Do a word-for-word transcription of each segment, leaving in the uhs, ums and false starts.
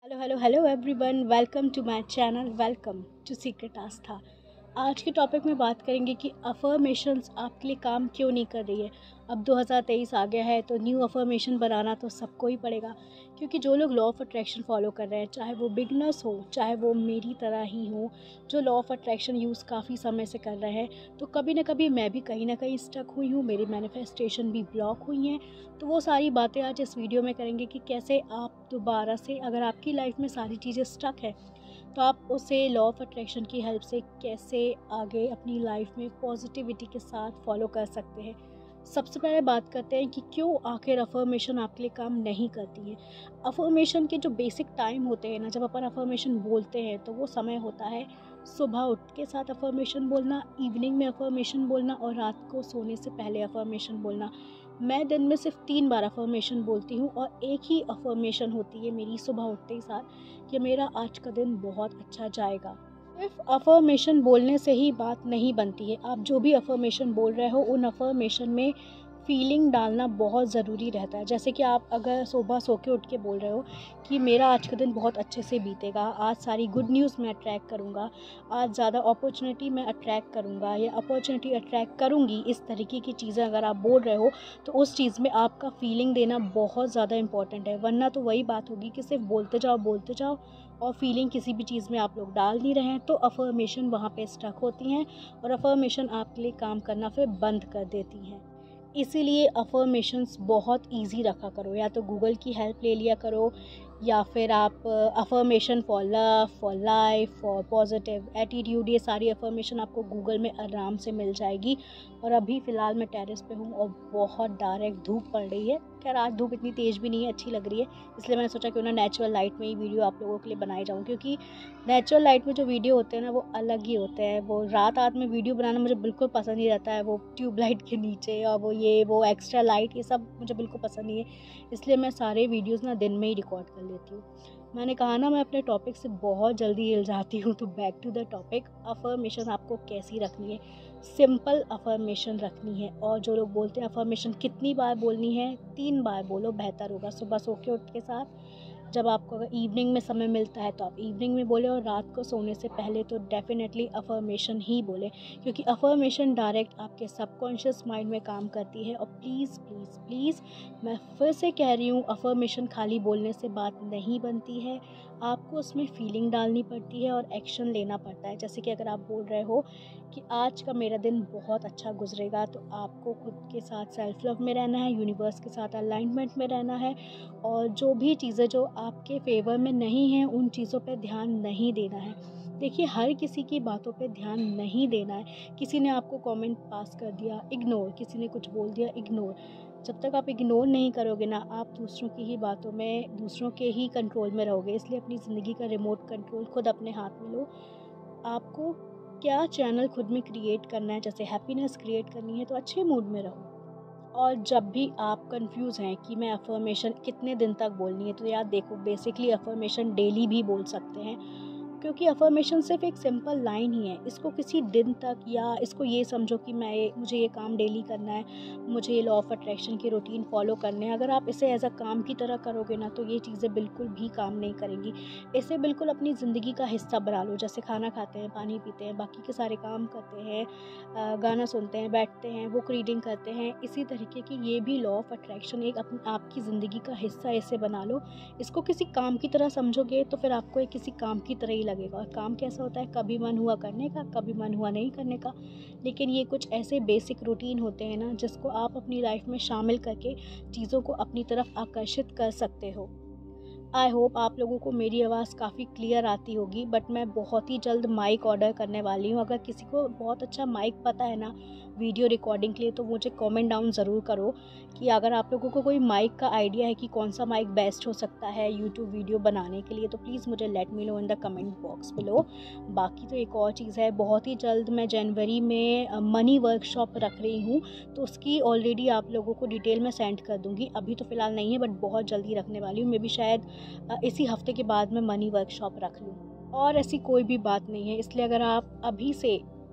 Hello hello hello everyone, welcome to my channel, welcome to secret Aastha. आज के topic में बात करेंगे कि अफर्मेशंस आपके लिए काम क्यों नहीं कर रही है। अब दो हज़ार तेईस आ गया है तो न्यू अफर्मेशन बनाना तो सबको ही पड़ेगा, क्योंकि जो लोग लॉ ऑफ अट्रैक्शन फॉलो कर रहे हैं, चाहे वो बिगनर्स हो चाहे वो मेरी तरह ही हो, जो लॉ ऑफ अट्रैक्शन यूज़ काफ़ी समय से कर रहे हैं, तो कभी ना कभी मैं भी कहीं ना कहीं स्टक हुई हूँ, मेरी मैनिफेस्टेशन भी ब्लॉक हुई हैं। तो वो सारी बातें आज इस वीडियो में करेंगे कि कैसे आप दोबारा से, अगर आपकी लाइफ में सारी चीज़ें स्टक है, तो आप उसे लॉ ऑफ अट्रैक्शन की हेल्प से कैसे आगे अपनी लाइफ में पॉजिटिविटी के साथ फॉलो कर सकते हैं। सबसे पहले बात करते हैं कि क्यों आखिर अफर्मेशन आपके लिए काम नहीं करती है। अफर्मेशन के जो बेसिक टाइम होते हैं ना, जब अपन अफर्मेशन बोलते हैं तो वो समय होता है सुबह उठ के साथ अफर्मेशन बोलना, इवनिंग में अफर्मेशन बोलना और रात को सोने से पहले अफर्मेशन बोलना। मैं दिन में सिर्फ तीन बार अफर्मेशन बोलती हूँ और एक ही अफर्मेशन होती है मेरी सुबह उठते ही साथ कि मेरा आज का दिन बहुत अच्छा जाएगा। सिर्फ अफर्मेशन बोलने से ही बात नहीं बनती है। आप जो भी अफर्मेशन बोल रहे हो, उन अफर्मेशन में फीलिंग डालना बहुत ज़रूरी रहता है। जैसे कि आप अगर सुबह सो के उठ के बोल रहे हो कि मेरा आज का दिन बहुत अच्छे से बीतेगा, आज सारी गुड न्यूज़ मैं अट्रैक्ट करूँगा, आज ज़्यादा अपॉर्चुनिटी मैं अट्रैक्ट करूँगा या अपॉर्चुनिटी अट्रैक्ट करूँगी, इस तरीके की चीज़ें अगर आप बोल रहे हो, तो उस चीज़ में आपका फीलिंग देना बहुत ज़्यादा इंपॉर्टेंट है। वरना तो वही बात होगी कि सिर्फ बोलते जाओ बोलते जाओ और फीलिंग किसी भी चीज़ में आप लोग डाल नहीं रहे हैं, तो अफर्मेशन वहाँ पे स्टक होती हैं और अफर्मेशन आपके लिए काम करना फिर बंद कर देती हैं। इसीलिए अफर्मेशंस बहुत इजी रखा करो, या तो गूगल की हेल्प ले लिया करो, या फिर आप affirmation for love, for life, for positive attitude, ये सारी अफर्मेशन आपको गूगल में आराम से मिल जाएगी। और अभी फ़िलहाल मैं टेरेस पे हूँ और बहुत डायरेक्ट धूप पड़ रही है। खैर आज धूप इतनी तेज़ भी नहीं है, अच्छी लग रही है, इसलिए मैंने सोचा क्यों ना नेचुरल लाइट में ही वीडियो आप लोगों के लिए बनाई जाऊँ, क्योंकि नेचुरल लाइट में जो वीडियो होते हैं ना, वो अलग ही होते हैं। वो रात रात में वीडियो बनाना मुझे बिल्कुल पसंद नहीं रहता है, वो ट्यूबलाइट के नीचे और वो ये वो एक्स्ट्रा लाइट, ये सब मुझे बिल्कुल पसंद नहीं है। इसलिए मैं सारे वीडियोस ना दिन में ही रिकॉर्ड कर लेती हूँ। मैंने कहा ना, मैं अपने टॉपिक से बहुत जल्दी हिल जाती हूँ, तो back to the topic. Affirmation आपको कैसी रखनी है? सिंपल अफर्मेशन रखनी है। और जो लोग बोलते हैं अफर्मेशन कितनी बार बोलनी है, तीन बार बोलो, बेहतर होगा। सुबह सो के उठ के साथ, जब आपको अगर इवनिंग में समय मिलता है तो आप इवनिंग में बोले, और रात को सोने से पहले तो डेफिनेटली अफर्मेशन ही बोले, क्योंकि अफर्मेशन डायरेक्ट आपके सबकॉन्शियस माइंड में काम करती है। और प्लीज़ प्लीज़ प्लीज़, मैं फिर से कह रही हूँ, अफर्मेशन खाली बोलने से बात नहीं बनती है, आपको उसमें फीलिंग डालनी पड़ती है और एक्शन लेना पड़ता है। जैसे कि अगर आप बोल रहे हो कि आज का मेरा दिन बहुत अच्छा गुजरेगा, तो आपको खुद के साथ सेल्फ लव में रहना है, यूनिवर्स के साथ अलाइनमेंट में रहना है, और जो भी चीज़ें जो आपके फेवर में नहीं हैं, उन चीज़ों पे ध्यान नहीं देना है। देखिए, हर किसी की बातों पे ध्यान नहीं देना है। किसी ने आपको कमेंट पास कर दिया, इग्नोर। किसी ने कुछ बोल दिया, इग्नोर। जब तक आप इग्नोर नहीं करोगे ना, आप दूसरों की ही बातों में, दूसरों के ही कंट्रोल में रहोगे। इसलिए अपनी ज़िंदगी का रिमोट कंट्रोल खुद अपने हाथ में लो। आपको क्या चैनल खुद में क्रिएट करना है, जैसे हैप्पीनेस क्रिएट करनी है, तो अच्छे मूड में रहो। और जब भी आप कंफ्यूज हैं कि मैं अफर्मेशन कितने दिन तक बोलनी है, तो यार देखो, बेसिकली अफर्मेशन डेली भी बोल सकते हैं, क्योंकि अफर्मेशन सिर्फ एक सिंपल लाइन ही है। इसको किसी दिन तक, या इसको ये समझो कि मैं ये मुझे ये काम डेली करना है, मुझे ये लॉ ऑफ अट्रैक्शन की रूटीन फॉलो करने हैं। अगर आप इसे एज अ काम की तरह करोगे ना, तो ये चीज़ें बिल्कुल भी काम नहीं करेंगी। इसे बिल्कुल अपनी ज़िंदगी का हिस्सा बना लो। जैसे खाना खाते हैं, पानी पीते हैं, बाकी के सारे काम करते हैं, अ, गाना सुनते हैं, बैठते हैं, बुक रीडिंग करते हैं, इसी तरीके की ये भी लॉ ऑफ अट्रैक्शन एक अपनी आपकी ज़िंदगी का हिस्सा इसे बना लो। इसको किसी काम की तरह समझोगे तो फिर आपको ये किसी काम की तरह ही लगेगा। और काम कैसा होता है, कभी मन हुआ करने का, कभी मन हुआ नहीं करने का। लेकिन ये कुछ ऐसे बेसिक रूटीन होते हैं ना, जिसको आप अपनी लाइफ में शामिल करके चीज़ों को अपनी तरफ आकर्षित कर सकते हो। आई होप आप लोगों को मेरी आवाज़ काफ़ी क्लियर आती होगी, बट मैं बहुत ही जल्द माइक ऑर्डर करने वाली हूँ। अगर किसी को बहुत अच्छा माइक पता है ना वीडियो रिकॉर्डिंग के लिए, तो मुझे कमेंट डाउन ज़रूर करो कि अगर आप लोगों को कोई माइक का आइडिया है कि कौन सा माइक बेस्ट हो सकता है यूट्यूब वीडियो बनाने के लिए, तो प्लीज़ मुझे let me know in the comment box below. बाकी तो एक और चीज़ है, बहुत ही जल्द मैं जनवरी में मनी वर्कशॉप रख रही हूँ, तो उसकी ऑलरेडी आप लोगों को डिटेल में सेंड कर दूँगी। अभी तो फ़िलहाल नहीं है, बट बहुत जल्दी रखने वाली हूँ। मे बी शायद इसी हफ्ते के बाद मैं मनी वर्कशॉप रख लूँ। और ऐसी कोई भी बात नहीं है, इसलिए अगर आप अभी से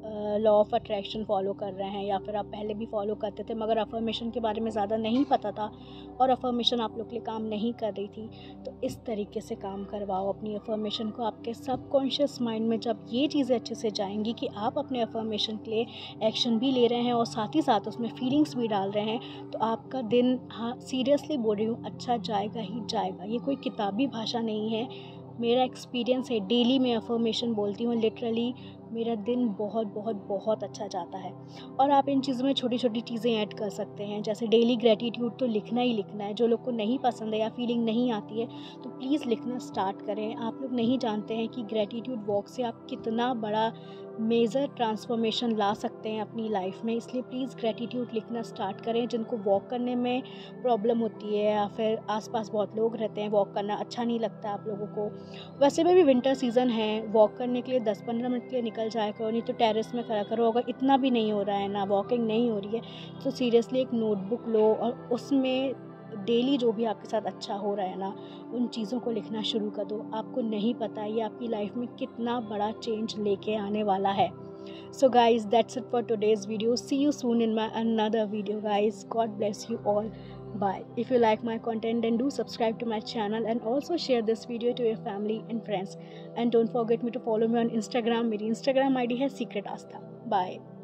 लॉ ऑफ अट्रैक्शन फॉलो कर रहे हैं या फिर आप पहले भी फॉलो करते थे मगर अफर्मेशन के बारे में ज़्यादा नहीं पता था और अफर्मेशन आप लोग के लिए काम नहीं कर रही थी, तो इस तरीके से काम करवाओ अपनी अफर्मेशन को। आपके सबकॉन्शियस माइंड में जब ये चीज़ें अच्छे से जाएंगी कि आप अपने अफर्मेशन के लिए एक्शन भी ले रहे हैं और साथ ही साथ उसमें फीलिंग्स भी डाल रहे हैं, तो आपका दिन, हाँ सीरियसली बोल रही हूँ, अच्छा जाएगा ही जाएगा। ये कोई किताबी भाषा नहीं है, मेरा एक्सपीरियंस है। डेली मैं अफर्मेशन बोलती हूँ, लिटरली मेरा दिन बहुत बहुत बहुत अच्छा जाता है। और आप इन चीज़ों में छोटी छोटी चीज़ें ऐड कर सकते हैं, जैसे डेली ग्रेटिट्यूड तो लिखना ही लिखना है। जो लोग को नहीं पसंद है या फीलिंग नहीं आती है तो प्लीज़ लिखना स्टार्ट करें। आप लोग नहीं जानते हैं कि ग्रेटिट्यूड वॉक से आप कितना बड़ा मेजर ट्रांसफॉर्मेशन ला सकते हैं अपनी लाइफ में, इसलिए प्लीज़ ग्रेटिट्यूड लिखना स्टार्ट करें। जिनको वॉक करने में प्रॉब्लम होती है या फिर आसपास बहुत लोग रहते हैं, वॉक करना अच्छा नहीं लगता आप लोगों को, वैसे में भी विंटर सीज़न है, वॉक करने के लिए दस पंद्रह मिनट के लिए निकल जाया करो, नहीं तो टेरेस में खड़ा करो। अगर इतना भी नहीं हो रहा है ना, वॉकिंग नहीं हो रही है, तो सीरियसली एक नोटबुक लो और उसमें डेली जो भी आपके साथ अच्छा हो रहा है ना, उन चीज़ों को लिखना शुरू कर दो। आपको नहीं पता ये आपकी लाइफ में कितना बड़ा चेंज लेके आने वाला है। So guys, that's it for today's video. See you soon in my another video guys. God bless you all. Bye. If you like my content, then do subscribe to my channel and also share this video to your family and friends. And don't forget me to follow me on Instagram. मेरी Instagram I D है Secret Astha. Bye.